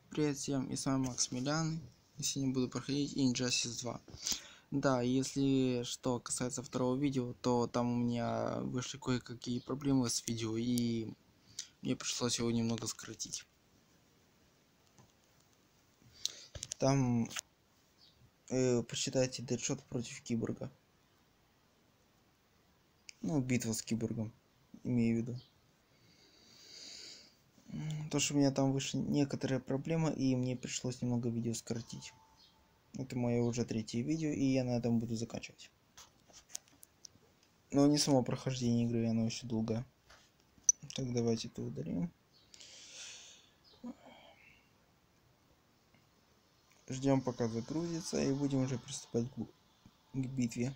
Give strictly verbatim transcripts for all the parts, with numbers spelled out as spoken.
Привет всем, и с вами Макс Милян. И сегодня буду проходить Injustice два. Да, если что касается второго видео, то там у меня вышли кое-какие проблемы с видео, и мне пришлось его немного сократить. Там э, почитайте Дэдшот против Киборга. Ну, битва с Киборгом, имею в виду. То, что у меня там вышли некоторые проблемы, и мне пришлось немного видео сократить. Это мое уже третье видео, и я на этом буду заканчивать. Но не само прохождение игры, оно еще долго. Так, давайте это удалим. Ждем, пока загрузится, и будем уже приступать к, к битве.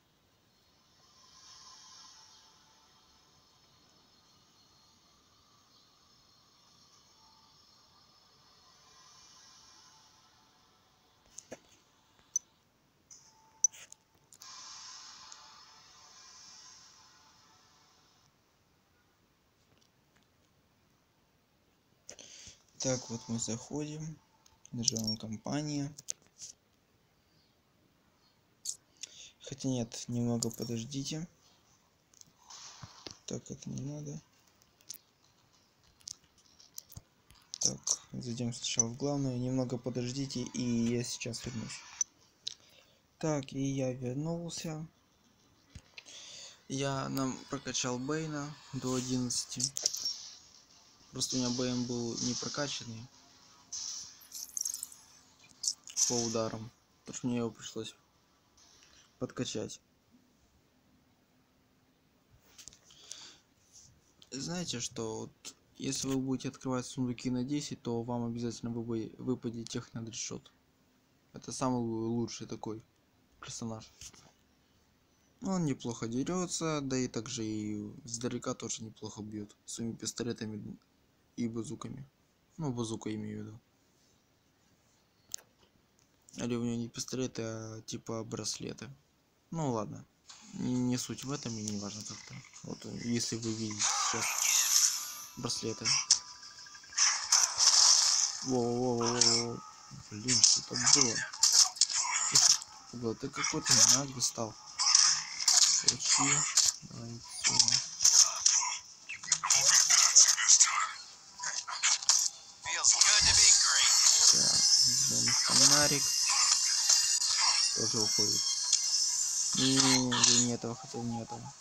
Так, вот мы заходим, нажимаем компания. Хотя нет, немного подождите. Так, это не надо. Так, зайдем сначала в главную, немного подождите, и я сейчас вернусь. Так, и я вернулся. Я нам прокачал Бэйна до одиннадцати. Просто у меня Бэйн был не прокачанный по ударам, потому что мне его пришлось подкачать. Знаете, что вот, если вы будете открывать сундуки на десять, то вам обязательно выпадет техно-дэдшот. Это самый лучший такой персонаж. Он неплохо дерется, да и также и сдалека тоже неплохо бьет своими пистолетами и базуками. Ну, базука имею в виду. Или у него не пистолеты, а типа браслеты. Ну ладно, не, не суть в этом и не важно как-то. Вот если вы видите сейчас браслеты. Воу-воу-воу-воу. Блин, что это было? Вот ты какой-то наглый стал. Получи. Давай отсюда. Так, зеленый фонарик. Тоже уходит. Не, я не этого хотел, не этого.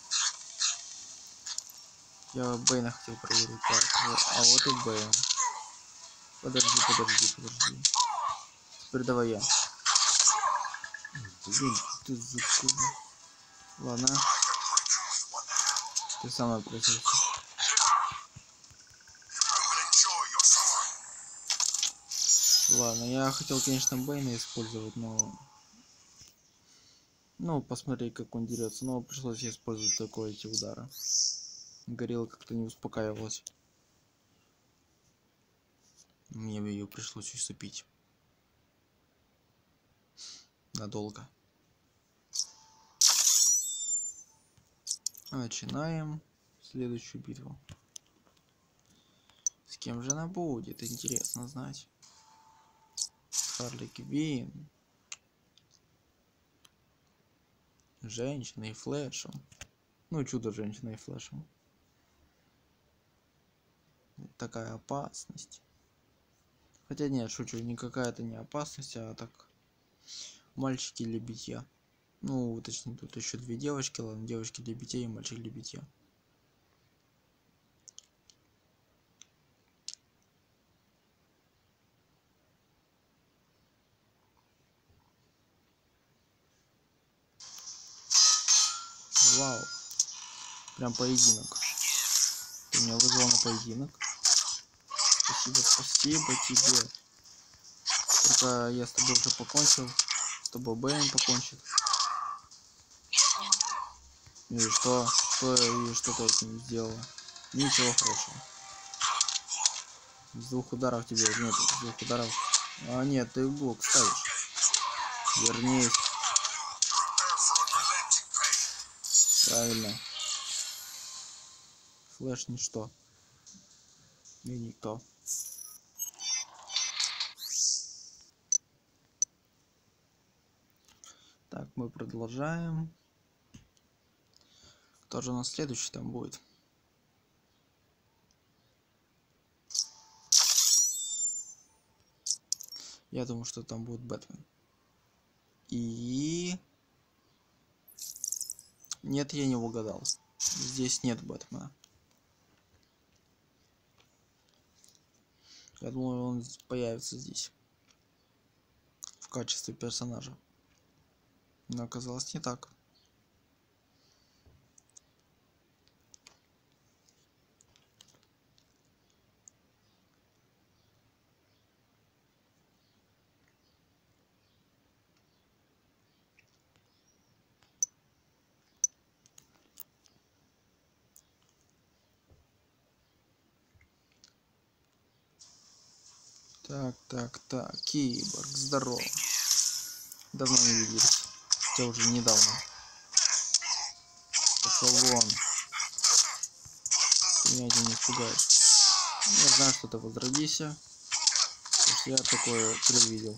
Я Бэйна хотел проверить. Так, вот, а вот и Бэйн. Подожди, подожди, подожди. Теперь давай я. Блин, ты закуда. Ладно. Ты сама просишься. Ладно, я хотел, конечно, Бэйна использовать, но... Ну, посмотри, как он дерется. Но пришлось использовать такое эти удары. Горилла как-то не успокаивалась. Мне ее пришлось усыпить. Надолго. Начинаем следующую битву. С кем же она будет? Интересно знать. Харли Квинн. Женщина и Флэшем. Ну, чудо-женщина и Флэшем. Такая опасность. Хотя нет, шучу, никакая это не опасность, а так мальчики для битья. Ну, точнее, тут еще две девочки, ладно, девочки для битья и мальчик для битья. Вау. Прям поединок. Ты меня вызвал на поединок. Спасибо, спасибо тебе. Только я с тобой уже покончил. С тобой Бэйн покончит. И что? Что и что ты с ним сделала? Ничего хорошего. С двух ударов тебе нет, с двух ударов. А нет, ты блок ставишь. Вернись. Правильно. Флэш ничто. И никто. Так, мы продолжаем. Кто же у нас следующий там будет? Я думаю, что там будет Бэтмен. И... Нет, я не угадал. Здесь нет Бэтмена. Я думаю, он появится здесь. В качестве персонажа. Но оказалось не так. Так, так, так. Киборг, здорово. Давно не виделись. Хотя уже недавно. Пошел вон. Ты меня этим не испугаешь. Я знаю, что ты возродишься. Потому что я такое предвидел.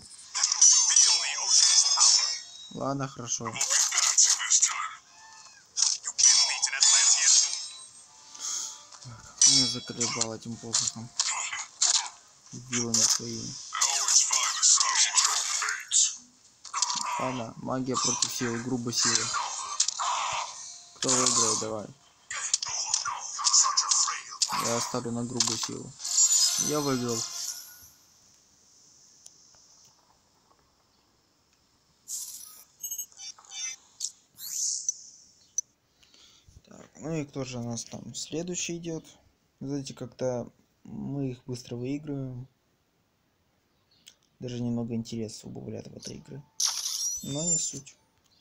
Ладно, хорошо. Меня заколебал этим посохом. Вилами своими. Ладно, магия против силы, грубой силы. Кто выиграет, давай. Я оставлю на грубую силу. Я выиграл. Так, ну и кто же у нас там следующий идет? Знаете, как-то мы их быстро выигрываем. Даже немного интереса убавляет в этой игры. Но не суть.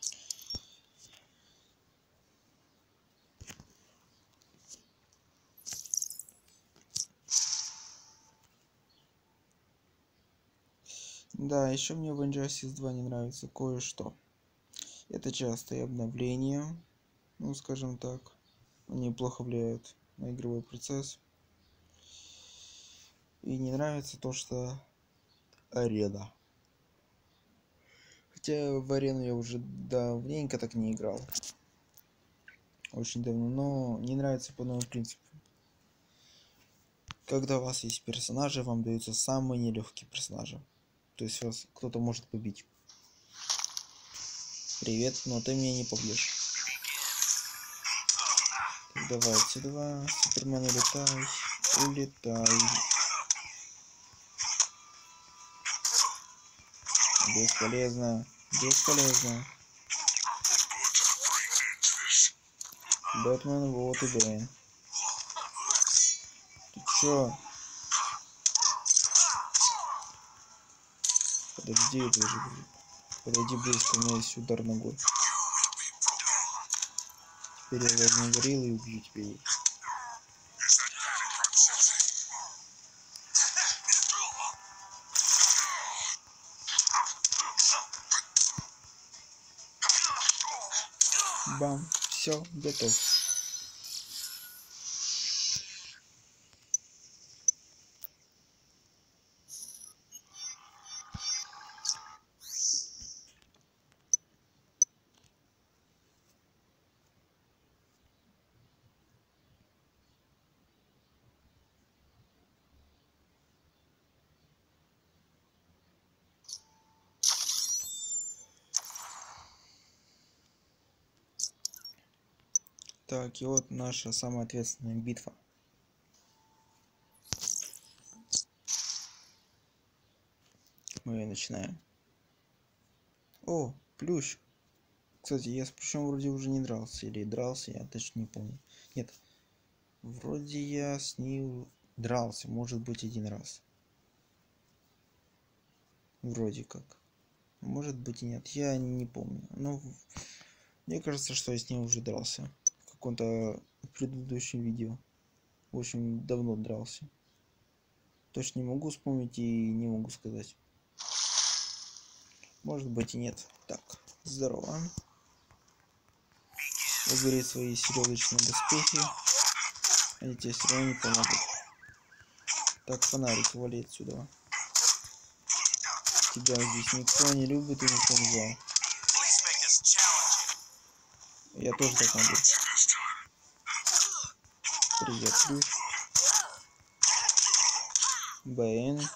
Да, еще мне в Injustice два не нравится кое-что. Это частые обновления. Ну, скажем так. Они плохо влияют на игровой процесс. И не нравится то, что арена. Хотя в арену я уже давненько так не играл. Очень давно, но не нравится по новому принципу. Когда у вас есть персонажи, вам даются самые нелегкие персонажи. То есть вас кто-то может побить. Привет, но ты меня не побьешь. Давайте два. Супермен, улетай. Улетай. Бесполезно. Бесполезно. Бэтмен, вот и Бэйн. Ты чё? Подожди, подожди, подожди. Подойди близко, у меня есть удар ногой. Теперь я возьму гориллу и убью тебя. Бам, все, готов. Так, и вот наша самая ответственная битва. Мы ее начинаем. О, плющ. Кстати, я с плющом вроде уже не дрался. Или дрался, я точно не помню. Нет. Вроде я с ней дрался. Может быть, один раз. Вроде как. Может быть и нет. Я не помню. Но мне кажется, что я с ней уже дрался. В каком-то предыдущем видео. В общем, давно дрался. Точно не могу вспомнить и не могу сказать. Может быть и нет. Так, здорово. Убери свои середочные доспехи. Они тебе все равно не помогут. Так, фонарик, вали отсюда. Тебя здесь никто не любит и никто не взял. Я тоже так могу. Привет, плюс. Бэйн.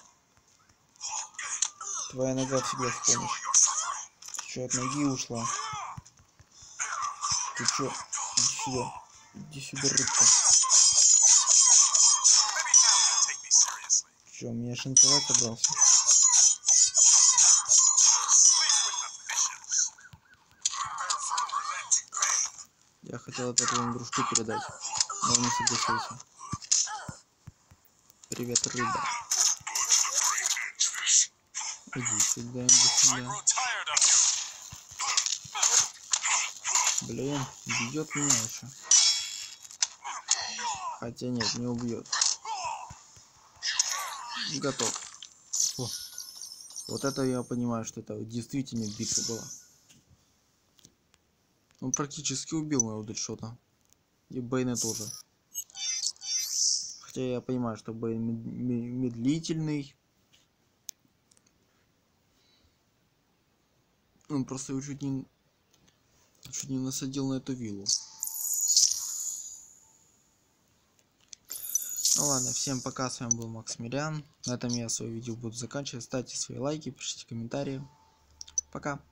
Твоя нога всегда в помощь. Ты чё, от ноги ушла? Ты чё? Иди сюда. Иди сюда, рыбка. Чё, меня шинковать собрался? Я хотел это твоему дружку передать, но он не согласился. Привет, рыба. Иди сюда, иди сюда. Блин, бьет меня еще. Хотя нет, не убьет. Готов. О, вот это я понимаю, что это действительно битва была. Он практически убил моего Дэдшота. И Бэйна тоже. Хотя я понимаю, что Бэйн медлительный. Он просто его чуть не, чуть не насадил на эту виллу. Ну ладно, всем пока, с вами был Максимилиан. На этом я свое видео буду заканчивать. Ставьте свои лайки, пишите комментарии. Пока.